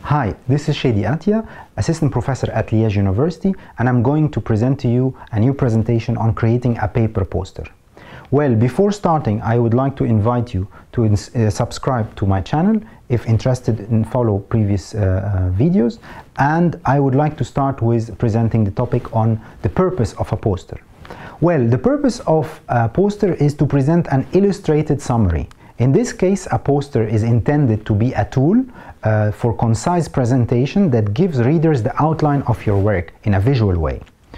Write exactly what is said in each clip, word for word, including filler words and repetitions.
Hi, this is Shady Atia, Assistant Professor at Liège University, and I'm going to present to you a new presentation on creating a paper poster. Well, before starting, I would like to invite you to uh, subscribe to my channel if interested in follow previous uh, uh, videos, and I would like to start with presenting the topic on the purpose of a poster. Well, the purpose of a poster is to present an illustrated summary. In this case, a poster is intended to be a tool uh, for concise presentation that gives readers the outline of your work in a visual way.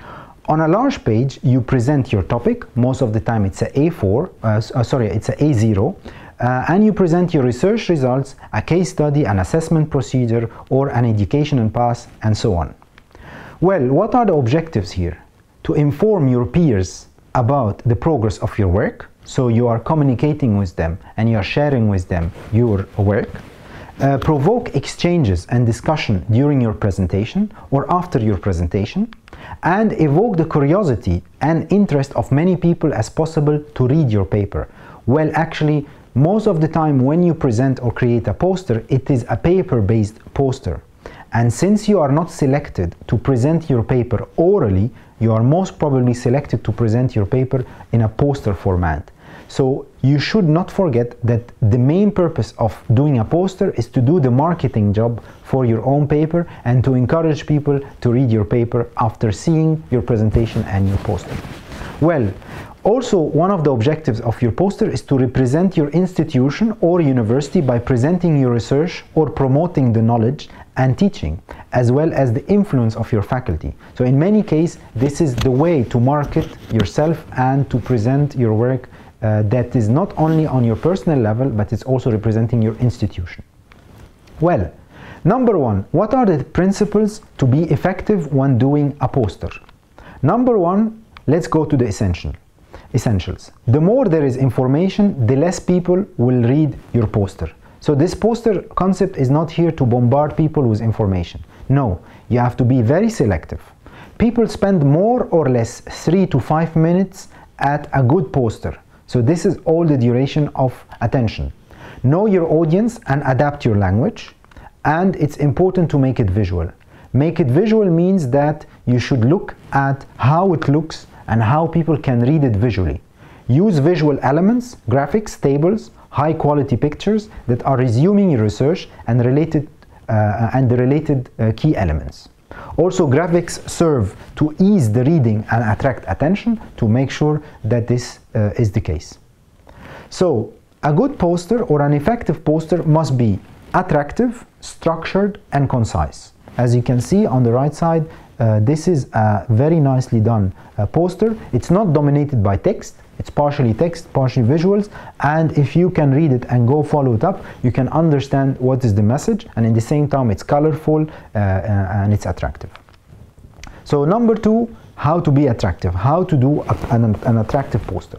On a large page, you present your topic. Most of the time it's a A four, uh, uh, sorry, it's a A zero, uh, and you present your research results, a case study, an assessment procedure, or an educational path, and so on. Well, what are the objectives here? To inform your peers about the progress of your work, so you are communicating with them and you are sharing with them your work. Uh, provoke exchanges and discussion during your presentation or after your presentation, and evoke the curiosity and interest of many people as possible to read your paper. Well, actually, most of the time when you present or create a poster, it is a paper-based poster. And since you are not selected to present your paper orally, you are most probably selected to present your paper in a poster format. So you should not forget that the main purpose of doing a poster is to do the marketing job for your own paper and to encourage people to read your paper after seeing your presentation and your poster. Well, also one of the objectives of your poster is to represent your institution or university by presenting your research or promoting the knowledge and teaching, as well as the influence of your faculty. So in many cases, this is the way to market yourself and to present your work Uh, that is not only on your personal level, but it's also representing your institution. Well, number one, what are the principles to be effective when doing a poster? Number one, let's go to the essential, essentials. The more there is information, the less people will read your poster. So this poster concept is not here to bombard people with information. No, you have to be very selective. People spend more or less three to five minutes at a good poster. So this is all the duration of attention. Know your audience and adapt your language, and it's important to make it visual. Make it visual means that you should look at how it looks and how people can read it visually. Use visual elements, graphics, tables, high quality pictures that are resuming your research and related uh, and the related uh, key elements. Also, graphics serve to ease the reading and attract attention, to make sure that this uh, is the case. So, a good poster or an effective poster must be attractive, structured, and concise. As you can see on the right side, uh, this is a very nicely done uh, poster. It's not dominated by text. It's partially text, partially visuals, and if you can read it and go follow it up, you can understand what is the message, and at the same time it's colorful uh, uh, and it's attractive. So number two, how to be attractive, how to do a, an, an attractive poster.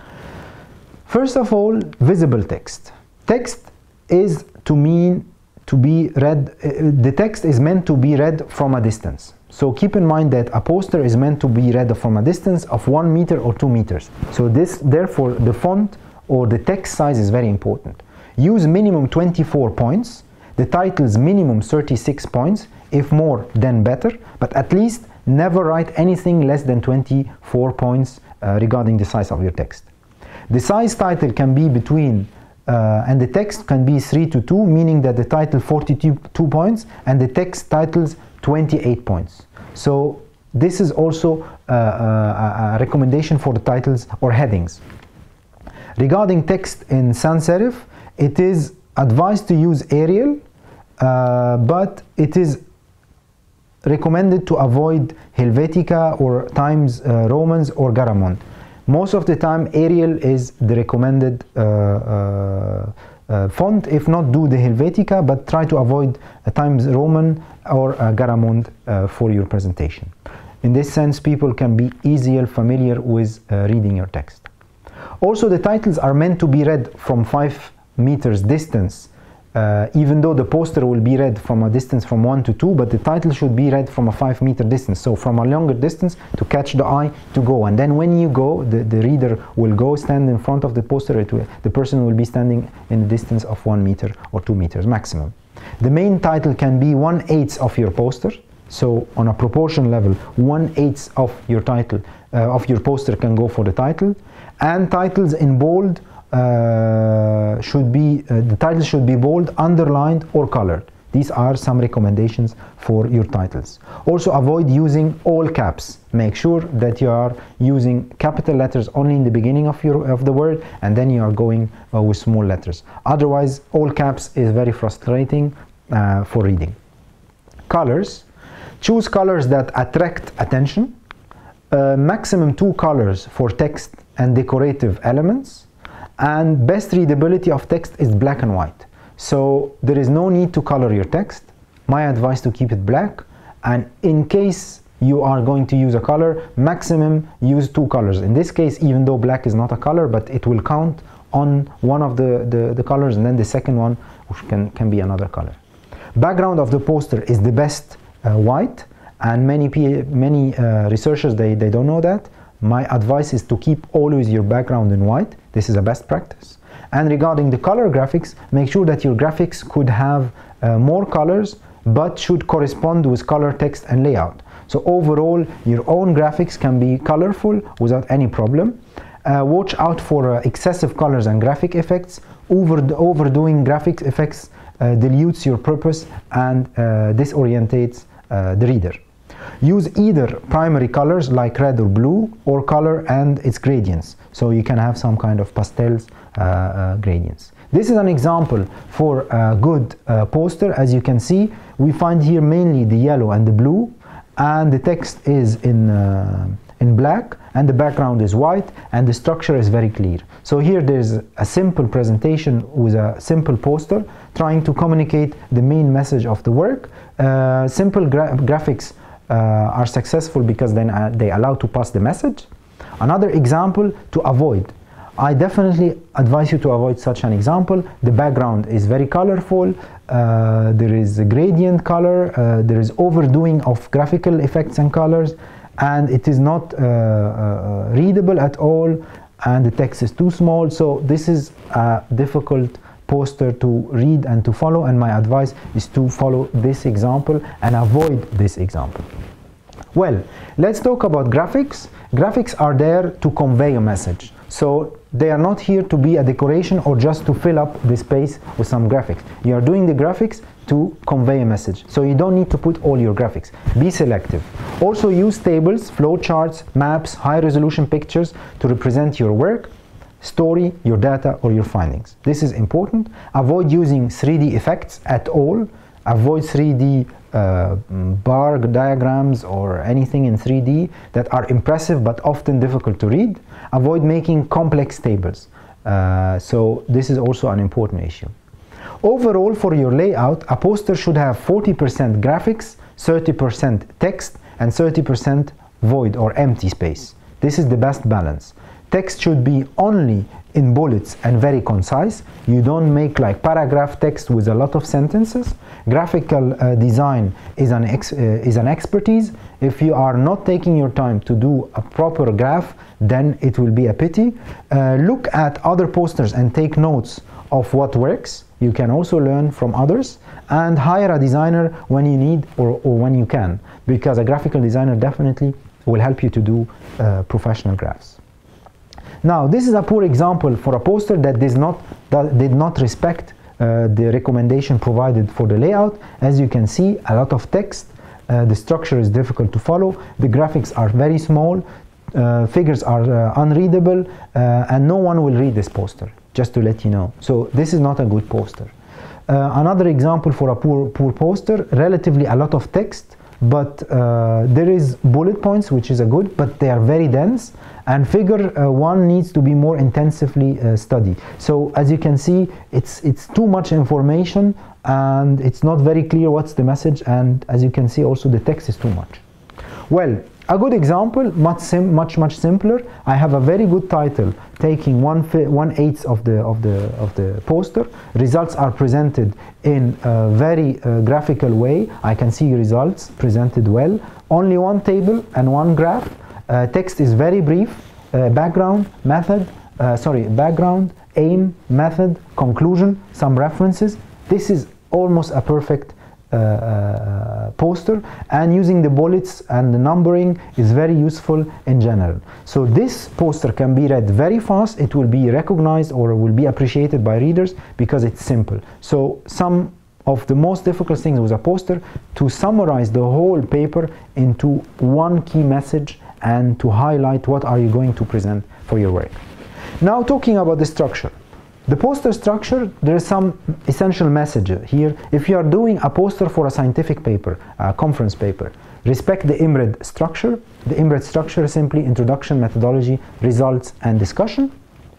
First of all, visible text. Text is to mean to be read, uh, the text is meant to be read from a distance. So keep in mind that a poster is meant to be read from a distance of one meter or two meters. So this, therefore, the font or the text size is very important. Use minimum twenty-four points. The titles minimum thirty-six points. If more, then better. But at least never write anything less than twenty-four points uh, regarding the size of your text. The size title can be between Uh, and the text can be three to two, meaning that the title forty-two points and the text titles twenty-eight points. So this is also uh, uh, a recommendation for the titles or headings. Regarding text in sans serif, it is advised to use Arial, uh, but it is recommended to avoid Helvetica or Times uh, Romans or Garamond. Most of the time, Arial is the recommended uh, uh, uh, font. If not, do the Helvetica, but try to avoid a Times Roman or a Garamond uh, for your presentation. In this sense, people can be easier familiar with uh, reading your text. Also, the titles are meant to be read from five meters distance, uh, even though the poster will be read from a distance from one to two, but the title should be read from a five meter distance, so from a longer distance to catch the eye to go. And then when you go, the, the reader will go stand in front of the poster. It will, the person will be standing in a distance of one meter or two meters maximum. The main title can be one eighth of your poster. So on a proportion level, one eighth of your title, uh, of your poster can go for the title. And titles in bold uh, should be, uh, the title should be bold, underlined or colored. These are some recommendations for your titles. Also avoid using all caps. Make sure that you are using capital letters only in the beginning of, your, of the word, and then you are going uh, with small letters. Otherwise, all caps is very frustrating uh, for reading. Colors. Choose colors that attract attention. Uh, maximum two colors for text and decorative elements. And best readability of text is black and white. So there is no need to color your text. My advice to keep it black, and in case you are going to use a color, maximum use two colors. In this case, even though black is not a color, but it will count on one of the, the, the colors, and then the second one which can, can be another color. Background of the poster is the best uh, white, and many, many uh, researchers, they, they don't know that. My advice is to keep always your background in white. This is a best practice. And regarding the color graphics, make sure that your graphics could have uh, more colors, but should correspond with color, text and layout. So overall, your own graphics can be colorful without any problem. Uh, watch out for uh, excessive colors and graphic effects. Over overdoing graphic effects uh, dilutes your purpose and uh, disorientates uh, the reader. Use either primary colors like red or blue, or color and its gradients. So you can have some kind of pastels uh, uh, gradients. This is an example for a good uh, poster. As you can see, we find here mainly the yellow and the blue, and the text is in, uh, in black, and the background is white, and the structure is very clear. So here there's a simple presentation with a simple poster trying to communicate the main message of the work. Uh, simple gra graphics Uh, are successful because then uh, they allow to pass the message. Another example to avoid. I definitely advise you to avoid such an example. The background is very colorful, uh, there is a gradient color, uh, there is overdoing of graphical effects and colors, and it is not uh, uh, readable at all, and the text is too small. So this is a difficult poster to read and to follow, and my advice is to follow this example and avoid this example. Well, let's talk about graphics. Graphics are there to convey a message. So they are not here to be a decoration or just to fill up the space with some graphics. You are doing the graphics to convey a message. So you don't need to put all your graphics. Be selective. Also use tables, flowcharts, maps, high resolution pictures to represent your work, story, your data or your findings. This is important. Avoid using three D effects at all. Avoid three D uh, bar diagrams or anything in three D that are impressive but often difficult to read. Avoid making complex tables. Uh, so this is also an important issue. Overall, for your layout, a poster should have forty percent graphics, thirty percent text and thirty percent void or empty space. This is the best balance. Text should be only in bullets and very concise. You don't make like paragraph text with a lot of sentences. Graphical uh, design is an, ex uh, is an expertise. If you are not taking your time to do a proper graph, then it will be a pity. Uh, look at other posters and take notes of what works. You can also learn from others, and hire a designer when you need or, or when you can, because a graphical designer definitely will help you to do uh, professional graphs. Now, this is a poor example for a poster that does not, that did not respect uh, the recommendation provided for the layout. As you can see, a lot of text, uh, the structure is difficult to follow, the graphics are very small, uh, figures are uh, unreadable, uh, and no one will read this poster, just to let you know. So this is not a good poster. Uh, another example for a poor, poor poster, relatively a lot of text, but uh, there is bullet points, which is a good, but they are very dense, and figure uh, one needs to be more intensively uh, studied. So as you can see, it's it's too much information and it's not very clear what's the message, and as you can see also the text is too much. Well, a good example, much sim much much simpler. I have a very good title taking one one eighth of the of the of the poster. Results are presented in a very uh, graphical way. I can see results presented well. Only one table and one graph. Uh, text is very brief. Uh, background, method, uh, sorry, background, aim, method, conclusion, some references. This is almost a perfect uh, uh, poster, and using the bullets and the numbering is very useful in general. So this poster can be read very fast, it will be recognized or will be appreciated by readers because it's simple. So some of the most difficult things with a poster, to summarize the whole paper into one key message and to highlight what are you going to present for your work. Now talking about the structure. The poster structure, there is some essential message here. If you are doing a poster for a scientific paper, a conference paper, respect the I M R E D structure. The I M R E D structure is simply introduction, methodology, results, and discussion.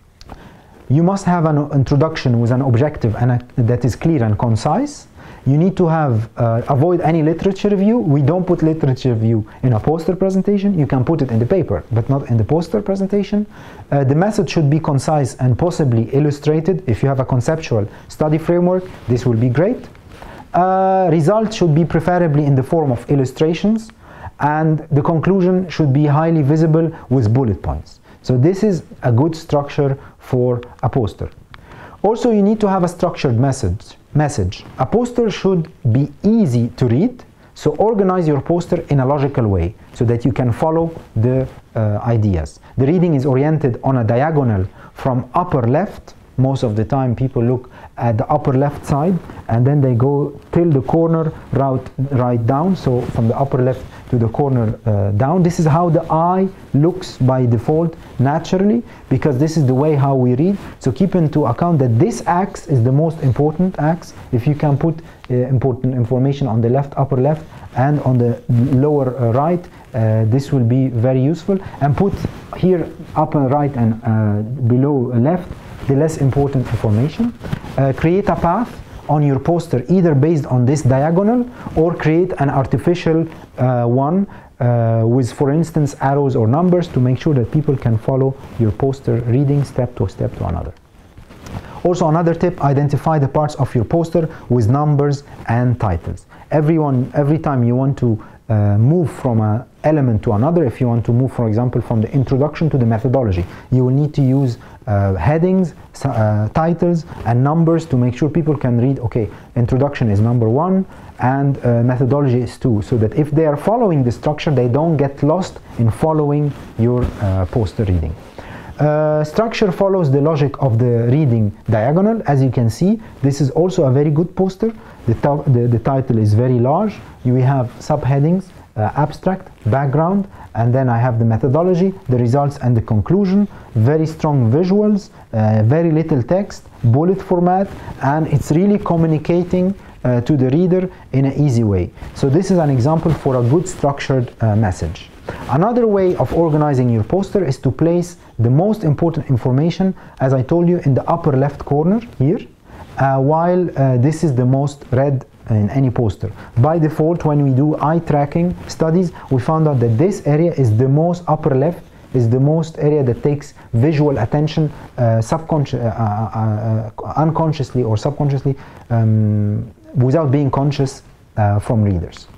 You must have an introduction with an objective and a, that is clear and concise. You need to have, uh, avoid any literature review. We don't put literature review in a poster presentation. You can put it in the paper, but not in the poster presentation. Uh, the method should be concise and possibly illustrated. If you have a conceptual study framework, this will be great. Uh, results should be preferably in the form of illustrations, and the conclusion should be highly visible with bullet points. So this is a good structure for a poster. Also, you need to have a structured message. Message. A poster should be easy to read, so organize your poster in a logical way so that you can follow the uh, ideas. The reading is oriented on a diagonal from upper left. Most of the time people look at the upper left side and then they go till the corner right, right down, so from the upper left to the corner uh, down. This is how the eye looks by default naturally, because this is the way how we read. So keep into account that this axe is the most important axe. If you can put uh, important information on the left, upper left, and on the lower uh, right, uh, this will be very useful. And put here upper right and uh, below left the less important information. Uh, create a path on your poster either based on this diagonal or create an artificial uh, one uh, with, for instance, arrows or numbers to make sure that people can follow your poster reading step to step to another. Also, another tip, identify the parts of your poster with numbers and titles. Everyone, every time you want to uh, move from an element to another, if you want to move, for example, from the introduction to the methodology, you will need to use uh, headings, uh, titles, and numbers to make sure people can read, okay, introduction is number one, and uh, methodology is two, so that if they are following the structure, they don't get lost in following your uh, poster reading. Uh, structure follows the logic of the reading diagonal. As you can see, this is also a very good poster. The, the, the title is very large. You have subheadings, uh, abstract, background, and then I have the methodology, the results, and the conclusion. Very strong visuals, uh, very little text, bullet format, and it's really communicating uh, to the reader in an easy way. So this is an example for a good structured uh, message. Another way of organizing your poster is to place the most important information, as I told you, in the upper left corner here, uh, while uh, this is the most read in any poster. By default, when we do eye tracking studies, we found out that this area is the most upper left, is the most area that takes visual attention uh, subconscious, uh, uh, uh, unconsciously or subconsciously um, without being conscious uh, from readers.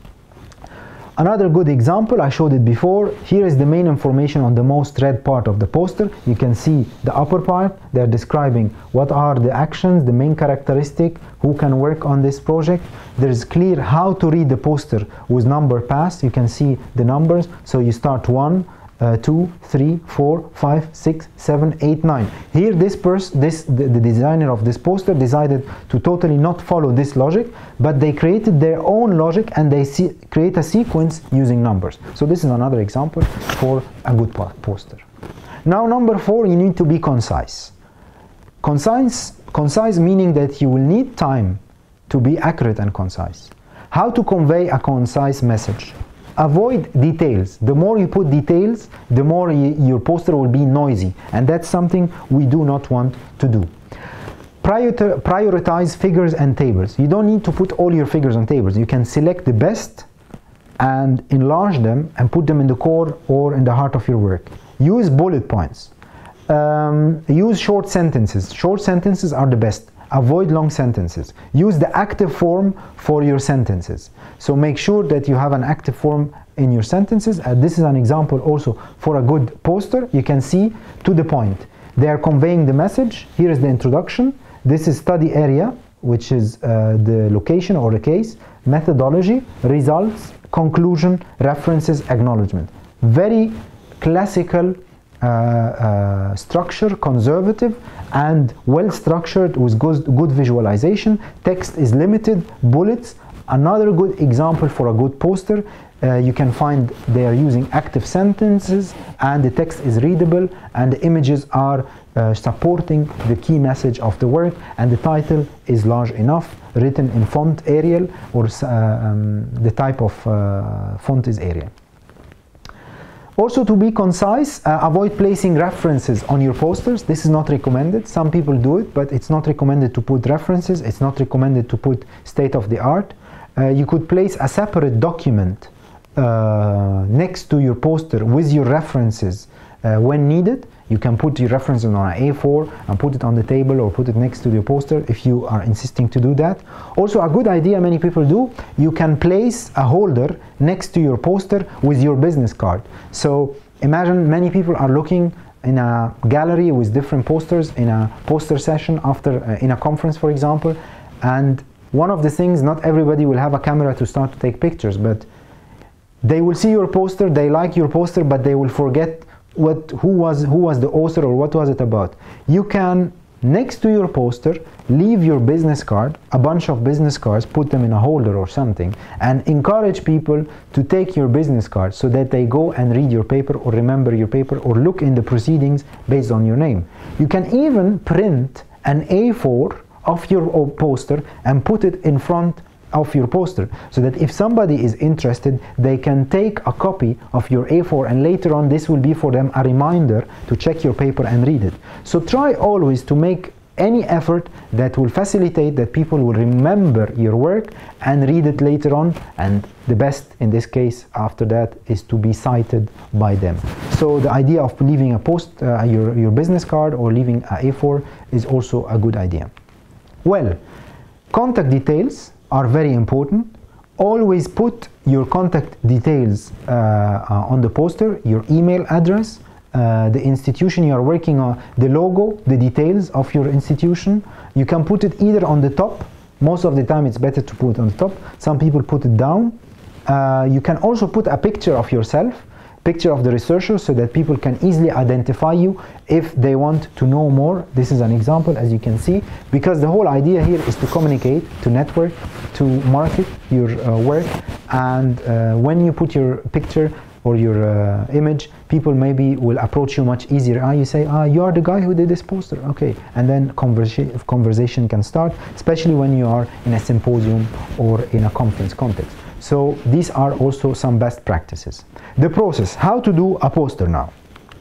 Another good example, I showed it before. Here is the main information on the most read part of the poster. You can see the upper part. They're describing what are the actions, the main characteristic, who can work on this project. There's clear how to read the poster with number pass. You can see the numbers. So you start one, uh, two, three, four, five, six, seven, eight, nine. Here, this person, this the, the designer of this poster decided to totally not follow this logic, but they created their own logic and they see, create a sequence using numbers. So this is another example for a good poster. Now, number four, you need to be concise. Concise, concise meaning that you will need time to be accurate and concise. How to convey a concise message? Avoid details. The more you put details, the more y your poster will be noisy, and that's something we do not want to do. Prior prioritize figures and tables. You don't need to put all your figures on tables. You can select the best and enlarge them and put them in the core or in the heart of your work. Use bullet points. Um, use short sentences. Short sentences are the best. Avoid long sentences. Use the active form for your sentences. So make sure that you have an active form in your sentences. Uh, this is an example also for a good poster. You can see to the point. They are conveying the message. Here is the introduction. This is study area. which is uh, the location or the case, methodology, results, conclusion, references, acknowledgement. Very classical uh, uh, structure, conservative and well structured with good, good visualization. Text is limited, bullets. Another good example for a good poster, uh, you can find they are using active sentences and the text is readable and the images are uh, supporting the key message of the work, and the title is large enough, written in font Arial, or uh, um, the type of uh, font is Arial. Also, to be concise, uh, avoid placing references on your posters. This is not recommended. Some people do it, but it's not recommended to put references. It's not recommended to put state of the art. Uh, you could place a separate document uh, next to your poster with your references uh, when needed. You can put your references on an A four and put it on the table or put it next to your poster if you are insisting to do that. Also, a good idea many people do, you can place a holder next to your poster with your business card. So imagine many people are looking in a gallery with different posters in a poster session after uh, in a conference, for example, and one of the things, not everybody will have a camera to start to take pictures, but they will see your poster, they like your poster, but they will forget what who was who was the author or what was it about. You can, next to your poster, leave your business card, a bunch of business cards, put them in a holder or something, and encourage people to take your business card so that they go and read your paper or remember your paper or look in the proceedings based on your name. You can even print an A four of your poster and put it in front of your poster, so that if somebody is interested, they can take a copy of your A four, and later on this will be for them a reminder to check your paper and read it. So try always to make any effort that will facilitate that people will remember your work and read it later on, and the best in this case after that is to be cited by them. So the idea of leaving a post, uh, your, your business card or leaving a A four is also a good idea. Well, contact details are very important. Always put your contact details uh, uh, on the poster, your email address, uh, the institution you are working on, the logo, the details of your institution. You can put it either on the top. Most of the time it's better to put it on the top. Some people put it down. Uh, you can also put a picture of yourself, picture of the researcher, so that people can easily identify you if they want to know more. This is an example, as you can see, because the whole idea here is to communicate, to network, to market your uh, work, and uh, when you put your picture or your uh, image, people maybe will approach you much easier. Ah, you say, ah, you are the guy who did this poster, okay, and then conversa conversation can start, especially when you are in a symposium or in a conference context. So these are also some best practices. The process, how to do a poster now.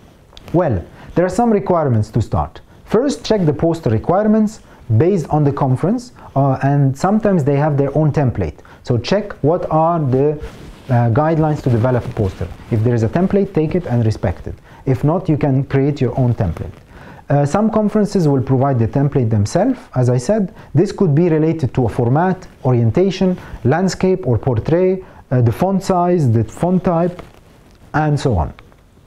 Well, there are some requirements to start. First, check the poster requirements based on the conference, uh, and sometimes they have their own template. So check what are the uh, guidelines to develop a poster. If there is a template, take it and respect it. If not, you can create your own template. Uh, some conferences will provide the template themselves. As I said, this could be related to a format, orientation, landscape or portrait, uh, the font size, the font type, and so on.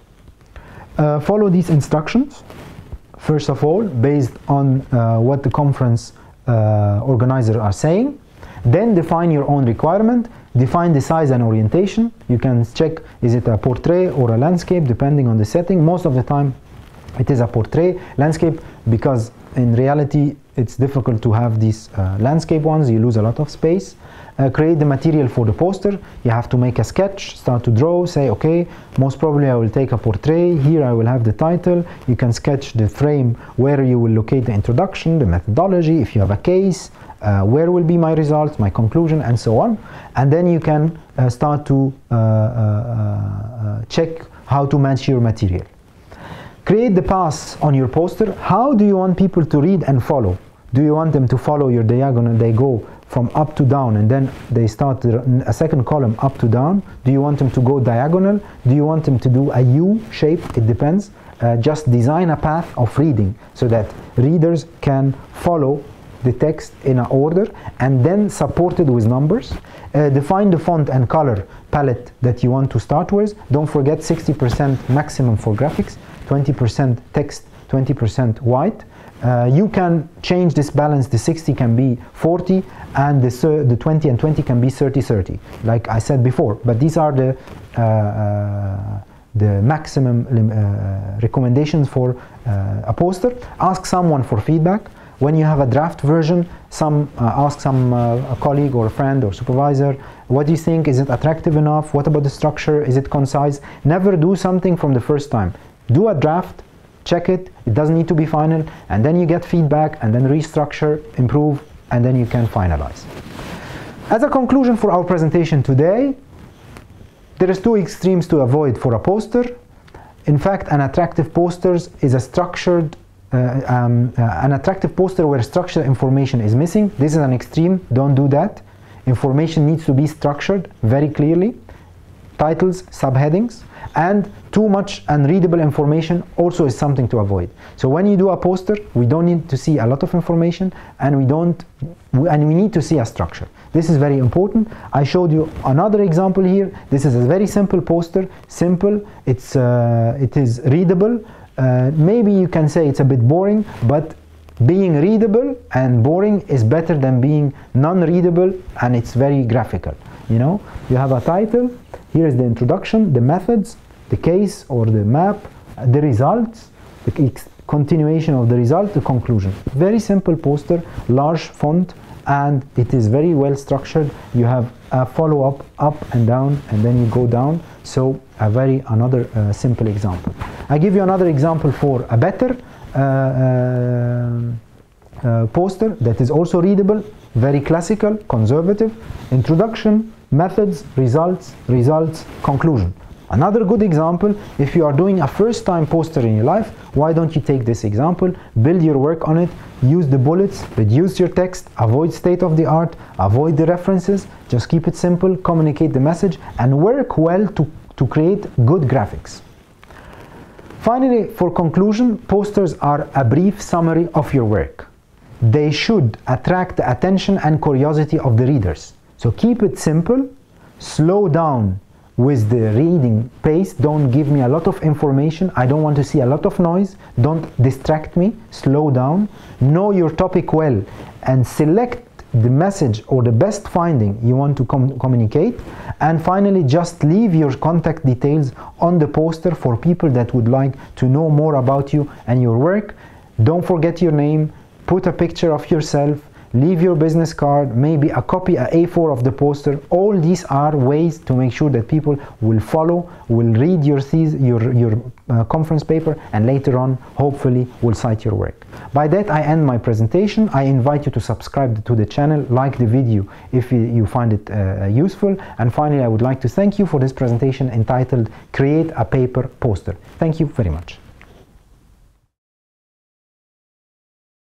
Uh, follow these instructions, first of all, based on uh, what the conference uh, organizers are saying. Then define your own requirement, define the size and orientation. You can check, is it a portrait or a landscape, depending on the setting. Most of the time, it is a portrait landscape, because in reality it's difficult to have these uh, landscape ones. You lose a lot of space. Uh, create the material for the poster. You have to make a sketch, start to draw, say, okay, most probably I will take a portrait. Here I will have the title. You can sketch the frame where you will locate the introduction, the methodology, if you have a case, uh, where will be my results, my conclusion, and so on. And then you can uh, start to uh, uh, uh, check how to match your material. Create the paths on your poster. How do you want people to read and follow? Do you want them to follow your diagonal? They go from up to down and then they start a second column up to down. Do you want them to go diagonal? Do you want them to do a U shape? It depends. Uh, just design a path of reading so that readers can follow the text in an order, and then supported with numbers. Uh, define the font and color palette that you want to start with. Don't forget sixty percent maximum for graphics, twenty percent text, twenty percent white. Uh, you can change this balance. The sixty can be forty, and the, the twenty and twenty can be thirty thirty, like I said before. But these are the uh, uh, the maximum uh, recommendations for uh, a poster. Ask someone for feedback. When you have a draft version, some uh, ask some uh, a colleague or a friend or supervisor, what do you think? Is it attractive enough? What about the structure? Is it concise? Never do something from the first time. Do a draft, check it, it doesn't need to be final, and then you get feedback, and then restructure, improve, and then you can finalize. As a conclusion for our presentation today, there is two extremes to avoid for a poster. In fact, an attractive poster is a structured Uh, um, uh, an attractive poster where structured information is missing. This is an extreme, don't do that. Information needs to be structured very clearly. Titles, subheadings, and too much unreadable information also is something to avoid. So when you do a poster, we don't need to see a lot of information, and we don't and we need to see a structure. This is very important. I showed you another example here. This is a very simple poster, simple, it's uh, it is readable. Uh, maybe you can say it's a bit boring, but being readable and boring is better than being non-readable and it's very graphical. You know, you have a title, here is the introduction, the methods, the case or the map, the results, the continuation of the result, the conclusion. Very simple poster, large font, and it is very well structured. You have a follow-up, up and down, and then you go down. So a very another uh, simple example. I give you another example for a better uh, uh, uh, poster that is also readable, very classical, conservative. Introduction, methods, results, results, conclusion. Another good example, if you are doing a first time poster in your life, why don't you take this example, build your work on it, use the bullets, reduce your text, avoid state of the art, avoid the references, just keep it simple, communicate the message, and work well to, to create good graphics. Finally, for conclusion, posters are a brief summary of your work. They should attract the attention and curiosity of the readers. So keep it simple, slow down with the reading pace, don't give me a lot of information, I don't want to see a lot of noise, don't distract me, slow down, know your topic well, and select the message or the best finding you want to com communicate, and finally just leave your contact details on the poster for people that would like to know more about you and your work. Don't forget your name, put a picture of yourself, leave your business card, maybe a copy, a A four of the poster. All these are ways to make sure that people will follow, will read your thesis, your, your uh, conference paper, and later on, hopefully, will cite your work. By that, I end my presentation. I invite you to subscribe to the channel, like the video if you, you find it uh, useful. And finally, I would like to thank you for this presentation entitled Create a Paper Poster. Thank you very much.